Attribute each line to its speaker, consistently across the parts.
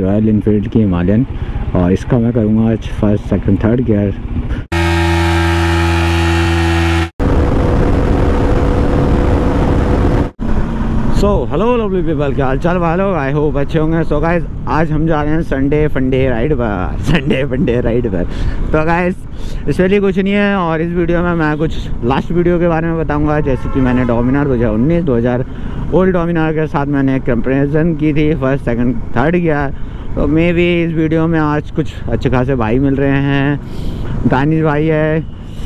Speaker 1: Royal Enfield की Himalayan, और इसका मैं करूँगा आज first second third gear. So hello lovely people, क्या हाल चाल वालों, आई होप अच्छे होंगे। सो गाइस आज हम जा रहे हैं संडे फंडे राइड पर। तो गाइस इसमें लिए कुछ नहीं है, और इस वीडियो में मैं कुछ लास्ट वीडियो के बारे में बताऊंगा। जैसे कि मैंने डोमिनार 2019 ओल्ड डोमिनार के साथ मैंने कंपेरिजन की थी फर्स्ट सेकंड थर्ड गियर। तो मे भी इस वीडियो में आज कुछ अच्छे खासे भाई मिल रहे हैं। दानिश भाई है,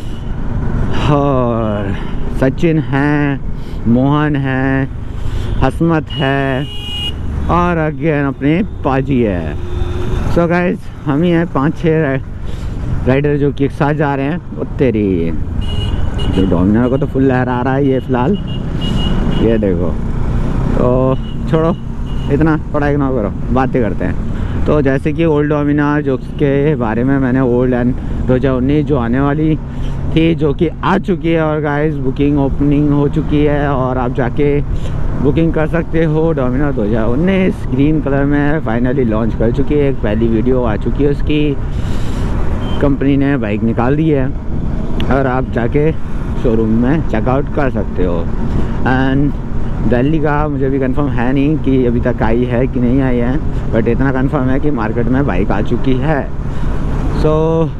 Speaker 1: और सचिन है, मोहन है, हसमत है, और अगेन अपने पाजी है। सो गाइस हम ही हैं 5-6 राइडर जो कि एक साथ जा रहे हैं। वो तेरी जो डोमिनार को तो फुल लहरा रहा है ये फ़िलहाल, ये देखो। तो छोड़ो इतना, थोड़ा इग्नोर करो, बातें करते हैं। तो जैसे कि ओल्ड डोमिनार जो के बारे में मैंने ओल्ड एंड 2019 जो आने वाली थी, जो कि आ चुकी है, और गाइस बुकिंग ओपनिंग हो चुकी है, और आप जाके बुकिंग कर सकते हो। डोमिनार 2019 ग्रीन कलर में फाइनली लॉन्च कर चुकी है। एक पहली वीडियो आ चुकी है उसकी, कंपनी ने बाइक निकाल दी है, और आप जाके शोरूम में चेकआउट कर सकते हो। एंड दिल्ली का मुझे भी कंफर्म है नहीं कि अभी तक आई है कि नहीं आई है, बट इतना कंफर्म है कि मार्केट में बाइक आ चुकी है। सो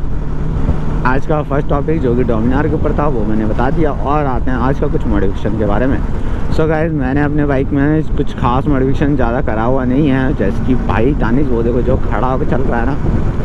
Speaker 1: आज का फर्स्ट टॉपिक जो कि डोमिनार के ऊपर था वो मैंने बता दिया, और आते हैं आज का कुछ मॉडिफिकेशन के बारे में। सो गाइस मैंने अपने बाइक में कुछ खास मॉडिफिकेशन ज़्यादा करा हुआ नहीं है। जैसे कि भाई दानिश वो देखो जो खड़ा होकर चल रहा है ना,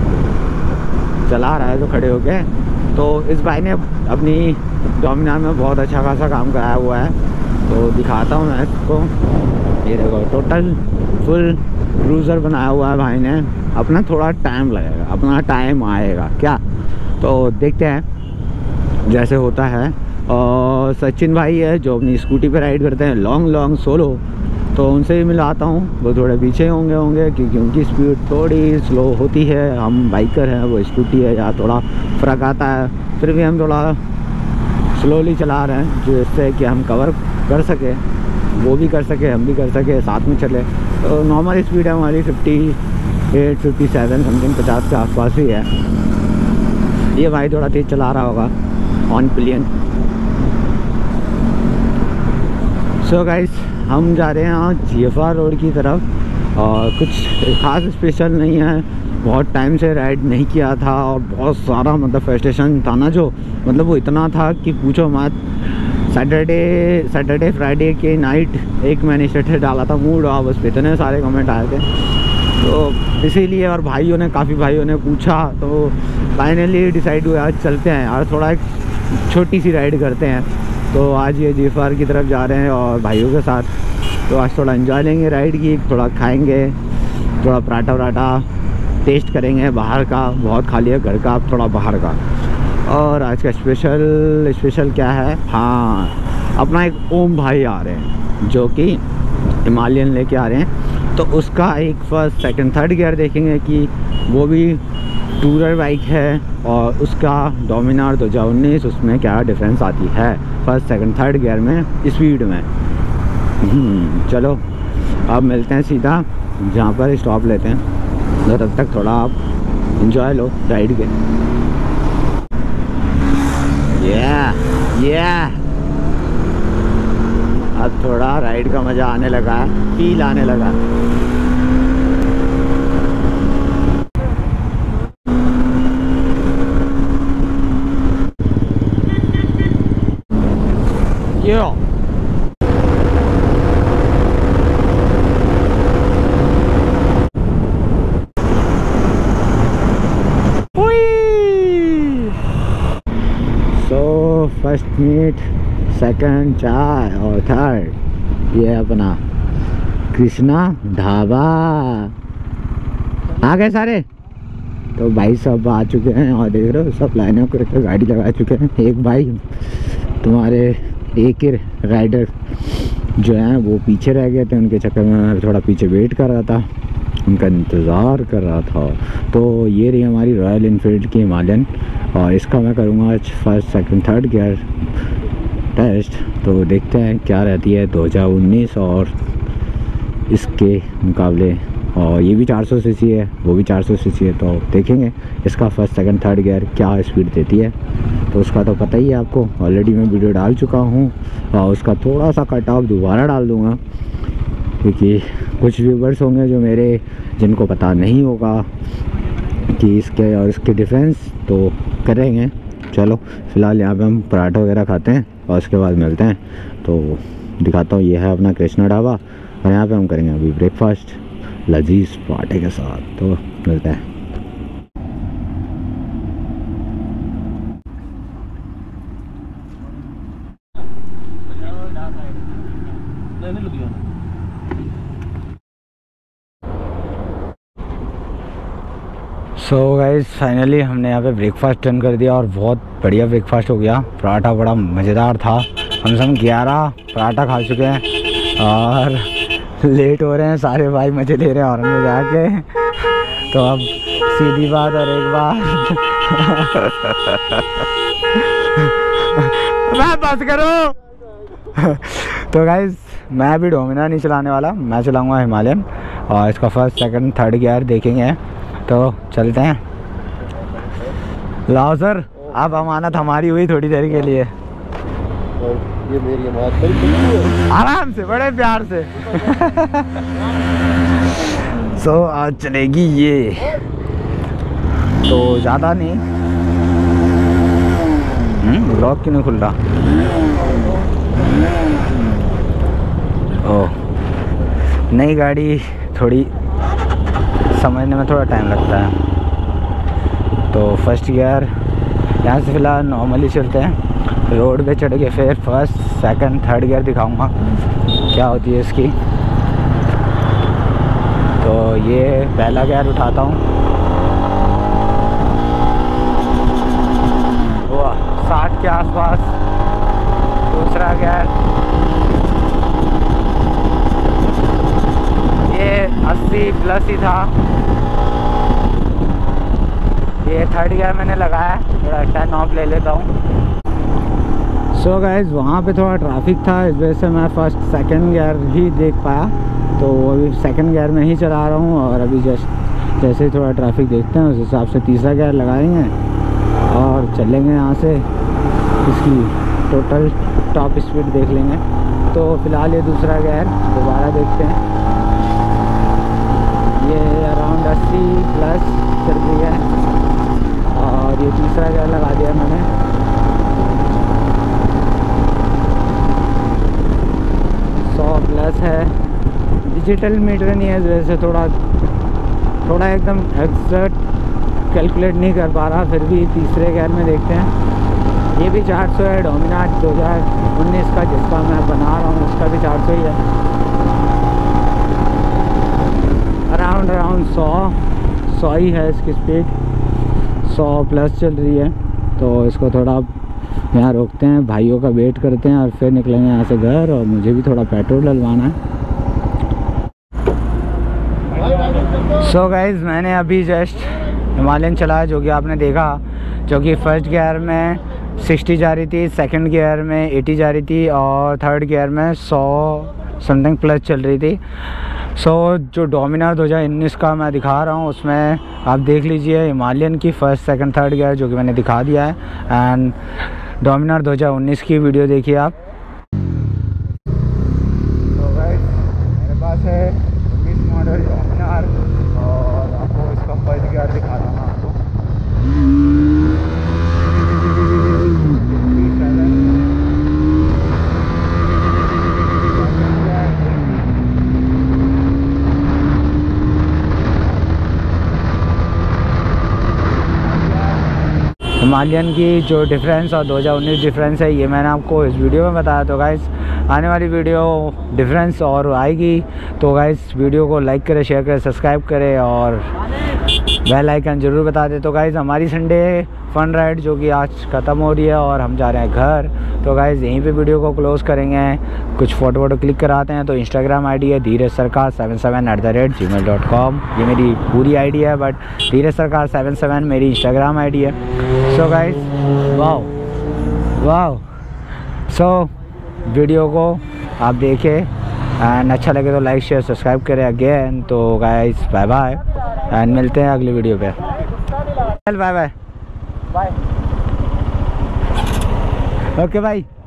Speaker 1: चला रहा है तो खड़े होके। तो इस भाई ने अपनी डोमिनार में बहुत अच्छा खासा काम कराया हुआ है, तो दिखाता हूँ मैं इसको। ये देखो टोटल फुल क्रूज़र बनाया हुआ है भाई ने। अपना थोड़ा टाइम लगेगा, अपना टाइम आएगा क्या, तो देखते हैं जैसे होता है। और सचिन भाई है जो अपनी स्कूटी पे राइड करते हैं लॉन्ग सोलो, तो उनसे भी मिलाता हूँ। वो थोड़े पीछे होंगे क्योंकि उनकी स्पीड थोड़ी स्लो होती है। हम बाइकर हैं, वो स्कूटी है, या थोड़ा फ़र्क आता है। फिर भी हम थोड़ा स्लोली चला रहे हैं, जिससे कि हम कवर कर सके, वो भी कर सके, हम भी कर सके, साथ में चले। तो नॉर्मल स्पीड है हमारी 58, 57 समथिंग, 50 के आसपास ही है। ये भाई थोड़ा तेज़ चला रहा होगा ऑन पिलियन। सो गाइस हम जा रहे हैं आज GFR रोड की तरफ, और कुछ ख़ास स्पेशल नहीं है। बहुत टाइम से राइड नहीं किया था, और बहुत सारा मतलब फ्रस्ट्रेशन था ना, जो मतलब वो इतना था कि पूछो मत। सैटरडे फ्राइडे के नाइट एक मैंने स्टेटस डाला था मूड ऑफ, उस पर इतने सारे कमेंट आए थे, तो इसीलिए। और काफ़ी भाइयों ने पूछा, तो फाइनली डिसाइड हुआ आज चलते हैं यार, थोड़ा एक छोटी सी राइड करते हैं। तो आज ये GFR की तरफ जा रहे हैं और भाइयों के साथ। तो आज थोड़ा एंजॉय लेंगे राइड की, थोड़ा खाएंगे, थोड़ा पराठा वराठा टेस्ट करेंगे बाहर का। बहुत खा लिया घर का, थोड़ा बाहर का। और आज का स्पेशल क्या है, हाँ अपना एक ओम भाई आ रहे हैं जो कि हिमालयन लेके आ रहे हैं। तो उसका एक फर्स्ट सेकंड थर्ड गियर देखेंगे कि वो भी टूरर बाइक है, और उसका डोमिनार 2019 उसमें क्या डिफरेंस आती है फर्स्ट सेकंड थर्ड गियर में स्पीड में। चलो अब मिलते हैं सीधा जहाँ पर स्टॉप लेते हैं, तो तब तक थोड़ा आप इंजॉय लो राइड के। अब थोड़ा राइड का मज़ा आने लगा है, फील आने लगा। सो फर्स्ट मीट, सेकंड चाय, और थर्ड ये अपना कृष्णा ढाबा। आ गए सारे, तो भाई सब आ चुके हैं, और देख रहे हो सब लाइनों करके गाड़ी लगा चुके हैं। एक भाई तुम्हारे एक ही राइडर जो हैं वो पीछे रह गए थे, उनके चक्कर में मैं थोड़ा पीछे वेट कर रहा था, उनका इंतज़ार कर रहा था। तो ये रही हमारी रॉयल इनफील्ड की हिमालयन, और इसका मैं करूँगा आज first second third gear test. तो देखते हैं क्या रहती है 2019 और इसके मुकाबले और ये भी 400 सीसी है, वो भी 400 सीसी है। तो देखेंगे इसका फर्स्ट सेकंड थर्ड गियर क्या स्पीड देती है। तो उसका तो पता ही है आपको, ऑलरेडी मैं वीडियो डाल चुका हूँ और उसका थोड़ा सा कट ऑफ दोबारा डाल दूँगा, क्योंकि कुछ व्यूवर्स होंगे जो मेरे जिनको पता नहीं होगा कि इसके और इसके डिफरेंस, तो करेंगे। चलो फ़िलहाल यहाँ पे हम पराठा वगैरह खाते हैं और उसके बाद मिलते हैं। तो दिखाता हूँ, ये है अपना कृष्णा ढाबा और यहाँ पे हम करेंगे अभी ब्रेकफास्ट लजीज पराठे के साथ। तो मिलते हैं। सो गाइस फाइनली हमने यहाँ पे ब्रेकफास्ट डन कर दिया और बहुत बढ़िया ब्रेकफास्ट हो गया। पराठा बड़ा मज़ेदार था। कम से कम 11 पराठा खा चुके हैं और लेट हो रहे हैं, सारे भाई मज़े ले रहे हैं औरंग में जाके। तो अब सीधी बात और एक बात मैं बस करो। तो गाइस मैं अभी डोमिनार नहीं चलाने वाला, मैं चलाऊँगा हिमालयन और इसका फर्स्ट सेकंड थर्ड गियर देखेंगे। तो चलते हैं। लाओ सर, आप अमानत हमारी हुई थोड़ी देर के लिए।
Speaker 2: ये मेरी अमानत
Speaker 1: आराम से, बड़े प्यार से। सो आज चलेगी ये, तो ज़्यादा नहीं। ब्लॉक क्यों नहीं खुल रहा? ओह, नई गाड़ी थोड़ी समझने में थोड़ा टाइम लगता है। तो फर्स्ट गियर यहाँ से फ़िलहाल नॉर्मली चलते हैं, रोड पे चढ़ के फिर फर्स्ट सेकंड थर्ड गियर दिखाऊंगा क्या होती है इसकी। तो ये पहला गियर उठाता हूँ, 60 के आसपास। दूसरा गियर ये 80 प्लस ही था। ये थर्ड गियर मैंने लगाया, थोड़ा 10 ऑफ ले लेता हूँ। सो गाइज वहाँ पे थोड़ा ट्रैफिक था, इस वजह से मैं फर्स्ट सेकंड गियर ही देख पाया। तो अभी सेकंड गियर में ही चला रहा हूँ और अभी जैसे ही थोड़ा ट्रैफिक देखते हैं उस हिसाब से तीसरा गियर लगाएंगे और चलेंगे यहाँ से। इसकी टोटल टॉप स्पीड देख लेंगे। तो फ़िलहाल ये दूसरा गियर दोबारा देखते हैं। ये अराउंड 80 प्लस चल रही है और ये तीसरा गियर लगा दिया मैंने। प्लस है, डिजिटल मीटर नहीं है इस वजह से थोड़ा एकदम एग्जैक्ट कैलकुलेट नहीं कर पा रहा। फिर भी तीसरे गियर में देखते हैं। ये भी 400 है, डोमिनार 2019 का जिसका मैं बना रहा हूँ उसका भी 400 ही है। अराउंड 100 ही है इसकी स्पीड, 100 प्लस चल रही है। तो इसको थोड़ा यहाँ रोकते हैं, भाइयों का वेट करते हैं और फिर निकलेंगे यहाँ से घर। और मुझे भी थोड़ा पेट्रोल डलवाना है। सो गाइज़ मैंने अभी जस्ट हिमालयन चलाया, जो कि आपने देखा, जो कि फर्स्ट गियर में 60 जा रही थी, सेकंड गियर में 80 जा रही थी और थर्ड गियर में 100 समथिंग प्लस चल रही थी। सो जो डोमिनार 2019 का मैं दिखा रहा हूँ उसमें आप देख लीजिए हिमालयन की फर्स्ट सेकंड थर्ड गियर जो कि मैंने दिखा दिया है। एंड डोमिनार 2019 की वीडियो देखिए आप। तो गाइस मेरे पास है 19 मॉडल डोमिनार और आपको इसका फर्स्ट गियर दिखाता हूँ आपको। हिमालयन की जो डिफरेंस और 2019 डिफरेंस है ये मैंने आपको इस वीडियो में बताया। तो गाइस आने वाली वीडियो डिफरेंस और आएगी। तो गाइस वीडियो को लाइक करें, शेयर करें, सब्सक्राइब करें और बेल आइकन ज़रूर बता दें। तो गाइस हमारी संडे फन राइड जो कि आज ख़त्म हो रही है और हम जा रहे हैं घर। तो गाइस यहीं पे वीडियो को क्लोज़ करेंगे, कुछ फ़ोटो वोटो क्लिक कराते हैं। तो इंस्टाग्राम आईडी है धीरज सरकार 77@gmail.com, ये मेरी पूरी आईडी है, बट धीरज सरकार 77 मेरी इंस्टाग्राम आईडी है। So guys wow so video को आप देखें एंड अच्छा लगे तो लाइक शेयर सब्सक्राइब करें अगेन। तो गाइस बाय बाय एंड मिलते हैं अगली वीडियो पे। Bye bye
Speaker 2: bye.
Speaker 1: ओके भाई।